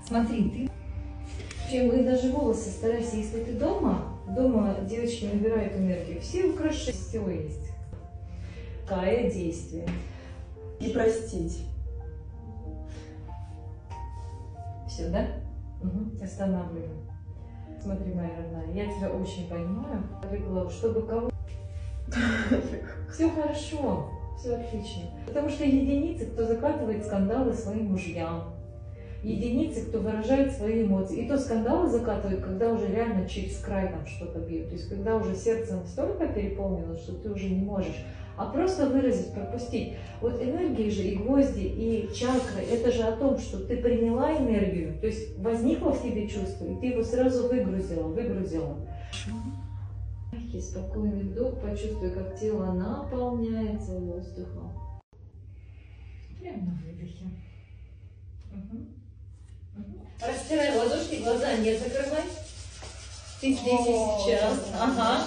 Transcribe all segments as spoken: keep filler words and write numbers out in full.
Смотри, ты и даже волосы старайся, если ты дома, дома девочки набирают энергию, все украшения, все есть. Какое действие. И простить. Все, да? Угу. Останавливаю. Смотри, моя родная, я тебя очень понимаю. Чтобы кого... Все хорошо, все отлично. Потому что единицы, кто закатывает скандалы своим мужьям. Единицы, кто выражает свои эмоции. И то скандалы закатывают, когда уже реально через край там что-то бьют. То есть когда уже сердце настолько переполнилось, что ты уже не можешь. А просто выразить, пропустить. Вот энергии же и гвозди, и чакры, это же о том, что ты приняла энергию, то есть возникло в тебе чувство, и ты его сразу выгрузила, выгрузила. Мягкий, спокойный вдох, почувствуй, как тело наполняется воздухом. Прямо на выдохе. Угу. Угу. Растирай ладошки, глаза не закрывай. Ты здесь и сейчас. Ага.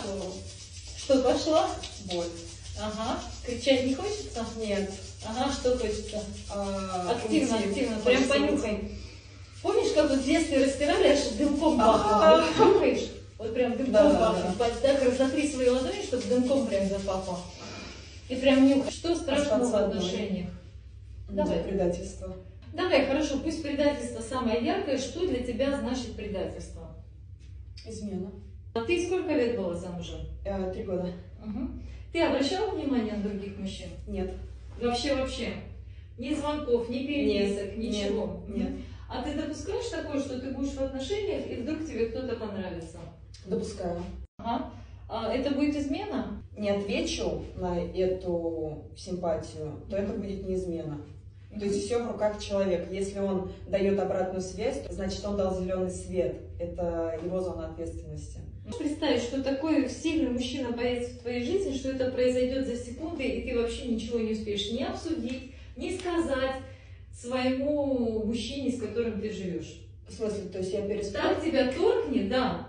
Что пошло? Боль. Ага. Кричать не хочется? Нет. Ага, что хочется? А, активно, уйти. активно. Прям понюхай. Помнишь, как вот в детстве растирали, аж дымком пахло? Вот нюхаешь? Вот прям дымком да, пахнет. Да, да. Так разотри свои ладони, чтобы дымком прям запахло. И прям нюхай. Что страшного в отношениях? Давай. Предательство. Давай, хорошо, пусть предательство самое яркое. Что для тебя значит предательство? Измена. А ты сколько лет была замужем? Э, три года. Угу. Ты обращала внимание на других мужчин? Нет. Вообще-вообще? Ни звонков, ни переписок, нет, ничего? Нет, нет. А ты допускаешь такое, что ты будешь в отношениях, и вдруг тебе кто-то понравится? Допускаю. Ага. А это будет измена? Не отвечу на эту симпатию, то это будет не измена. То есть все в руках человека. Если он дает обратную связь, значит он дал зеленый свет. Это его зона ответственности. Представь, что такой сильный мужчина появится в твоей жизни, что это произойдет за секунды, и ты вообще ничего не успеешь ни обсудить, ни сказать своему мужчине, с которым ты живешь. В смысле, то есть я перестаю? Так тебя торкнет, да.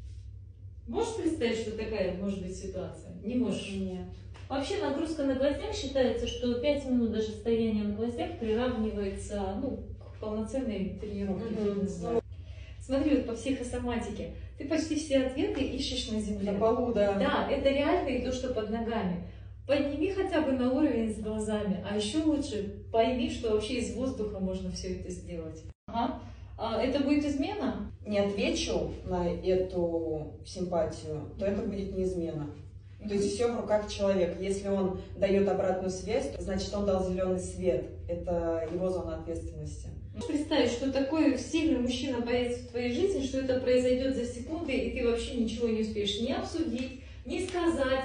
Можешь представить, что такая может быть ситуация? Не можешь? Нет. Вообще нагрузка на гвоздях считается, что пять минут даже стояния на гвоздях приравнивается, ну, к полноценной тренировке. Mm-hmm. Смотри, вот по психосоматике, ты почти все ответы ищешь на земле. На полу, да. Да, это реально и то, что под ногами. Подними хотя бы на уровень с глазами, а еще лучше пойми, что вообще из воздуха можно все это сделать. Ага. А это будет измена? Не отвечу на эту симпатию, то это будет не измена. То есть все в руках человека. Если он дает обратную связь, значит он дал зеленый свет. Это его зона ответственности. Представь, что такой сильный мужчина появится в твоей жизни, что это произойдет за секунды, и ты вообще ничего не успеешь ни обсудить, ни сказать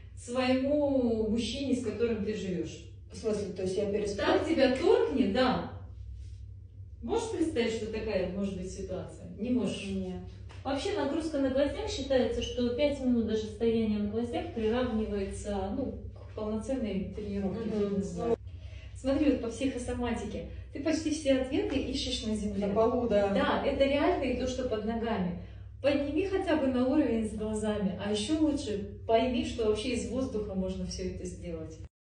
своему мужчине, с которым ты живешь. В смысле, то есть я перестаю? Так тебя торкнет, да. Можешь представить, что такая может быть ситуация? Не можешь? Нет. Вообще нагрузка на гвоздях считается, что пять минут даже стояния на гвоздях приравнивается, ну, к полноценной тренировке. Mm-hmm. Смотри, вот по психосоматике, ты почти все ответы ищешь на земле. На полу, да. Да, это реально и то, что под ногами. Подними хотя бы на уровень с глазами, а еще лучше пойми, что вообще из воздуха можно все это сделать.